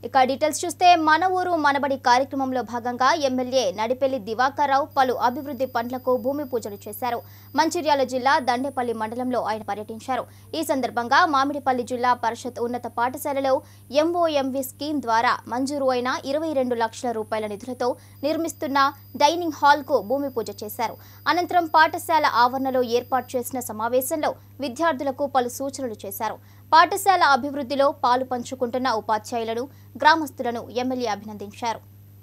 ఇక డీటెయిల్స్ చూస్తే మన ఊరు మనబడి కార్యక్రమంలో భాగంగా ఎమ్మెల్యే నడిపెల్లి దివాకర్ రావు పలు అభివృద్ధి పనులకు భూమి పూజలు చేశారు. మంచిర్యాల జిల్లా దండేపల్లి మండలంలో ఆయన పర్యటించారు. ఈ సందర్భంగా మామిడిపల్లి జిల్లా పరిషత్ ఉన్నత పాఠశాలలో ఎంఓఎంవి స్కీమ్ ద్వారా మంజూరు అయిన 22 లక్షల రూపాయల నిధులతో నిర్మిస్తున్న డైనింగ్ హాల్ కు భూమి పూజ చేశారు. అనంతరం పాఠశాల ఆవరణలో ఏర్పాటు చేసిన సమావేశంలో విద్యార్థులకు పలు సూచనలు చేశారు. పాఠశాల అభివృద్ధిలో పాలు పంచుకుంటున్న ఉపాధ్యాయులను, గ్రామస్తులను ఎమ్మెల్యే అభినందించారు.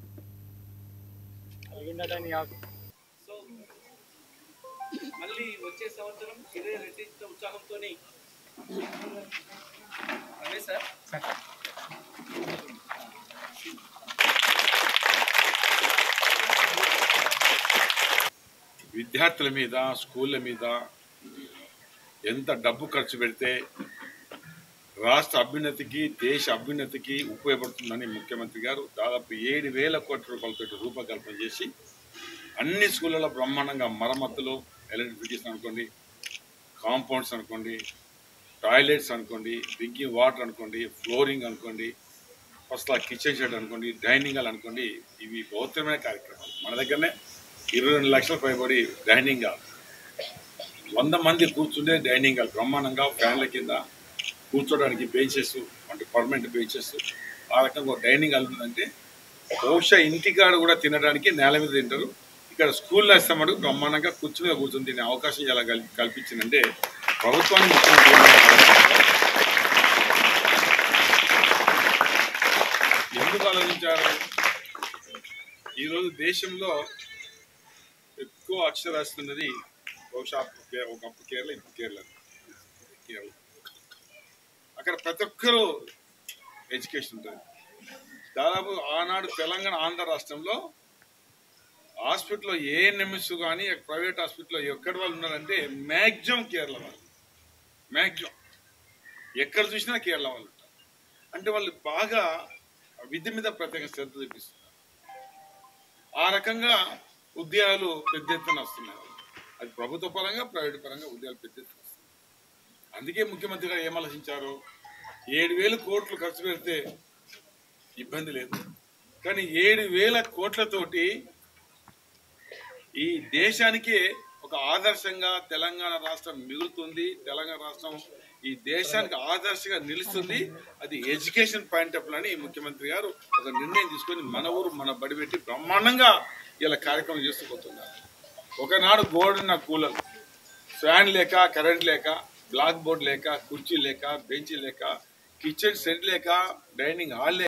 విద్యార్థుల మీద, స్కూళ్ళ మీద ఎంత డబ్బు ఖర్చు పెడితే రాష్ట్ర అభ్యున్నతికి, దేశ అభ్యున్నతికి ఉపయోగపడుతుందని ముఖ్యమంత్రి గారు దాదాపు 7,000 కోట్ల రూపాయలతో రూపకల్పన చేసి అన్ని స్కూళ్ళలో బ్రహ్మాండంగా మరమ్మతులు, ఎలక్ట్రిఫికేషన్ అనుకోండి, కాంపౌండ్స్ అనుకోండి, టాయిలెట్స్ అనుకోండి, డ్రింకింగ్ వాటర్ అనుకోండి, ఫ్లోరింగ్ అనుకోండి, ఫస్ట్ కిచెన్ షెడ్ అనుకోండి, డైనింగ్ హాల్ అనుకోండి, ఇవి బహుత్తరమైన కార్యక్రమాలు. మన దగ్గరనే 22 లక్షల పైబడి డైనింగ్ హాల్, 100 మంది కూర్చుంటే డైనింగ్ హాల్ బ్రహ్మాండంగా ఫ్యాన్ల కింద కూర్చోడానికి బెంచెస్, అంటే పర్మనెంట్ బెంచెస్, ఆ రకంగా ఒక డైనింగ్ హాల్ ఉందంటే బహుశా ఇంటికాడ కూడా తినడానికి నేల మీద తింటారు. ఇక్కడ స్కూల్లో ఇస్తామడు బ్రహ్మాండంగా కూర్చుని కూర్చొని తినే అవకాశం ఎలా కల్పించిందంటే ప్రభుత్వానికి ఎందుకు ఆలోచించారు? ఈరోజు దేశంలో ఎక్కువ అక్షరాస్తున్నది బహుశా ఒకప్పుడు కేరళ, ఇప్పుడు కేరళ. అక్కడ ప్రతి ఒక్కరూ ఎడ్యుకేషన్ ఉంటుంది. దాదాపు ఆనాడు తెలంగాణ, ఆంధ్ర రాష్ట్రంలో హాస్పిటల్లో ఏఎన్ఎంఎస్ కానీ ప్రైవేట్ హాస్పిటల్లో ఎక్కడి వాళ్ళు ఉన్నారంటే మ్యాక్సిమం కేరళ వాళ్ళు, మ్యాక్సిమం ఎక్కడ చూసినా కేరళ వాళ్ళు ఉంటారు. అంటే వాళ్ళు బాగా విద్య మీద ప్రత్యేక శ్రద్ధ చూపిస్తున్నారు. ఆ రకంగా ఉద్యోగాలు పెద్ద ఎత్తున వస్తున్నాయి. అది ప్రభుత్వ పరంగా, ప్రైవేట్ పరంగా ఉద్యోగాలు పెద్ద ఎత్తున వస్తున్నాయి. అందుకే ముఖ్యమంత్రి గారు ఏం ఆలోచించారు? 7,000 కోట్లు ఖర్చు పెడితే ఇబ్బంది లేదు, కానీ 7,000 కోట్లతోటి ఈ దేశానికే ఒక ఆదర్శంగా తెలంగాణ రాష్ట్రం మిగులుతుంది. తెలంగాణ రాష్ట్రం ఈ దేశానికి ఆదర్శంగా నిలుస్తుంది. అది ఎడ్యుకేషన్ పాయింట్ ఆఫ్ అని ముఖ్యమంత్రి గారు ఒక నిర్ణయం తీసుకొని మన ఊరు మన బడి పెట్టి బ్రహ్మాండంగా ఇలా కార్యక్రమం చేస్తూ పోతున్నారు. ఒకనాడు గోడన్న కూలర్, ఫ్యాన్ లేక, కరెంట్ లేక, బ్లాక్ బోర్డ్ లేక, కుర్చీ లేక, బెంచ్ లేక, కిచెన్ సెట్ లేక, డైనింగ్ హాల్ లేక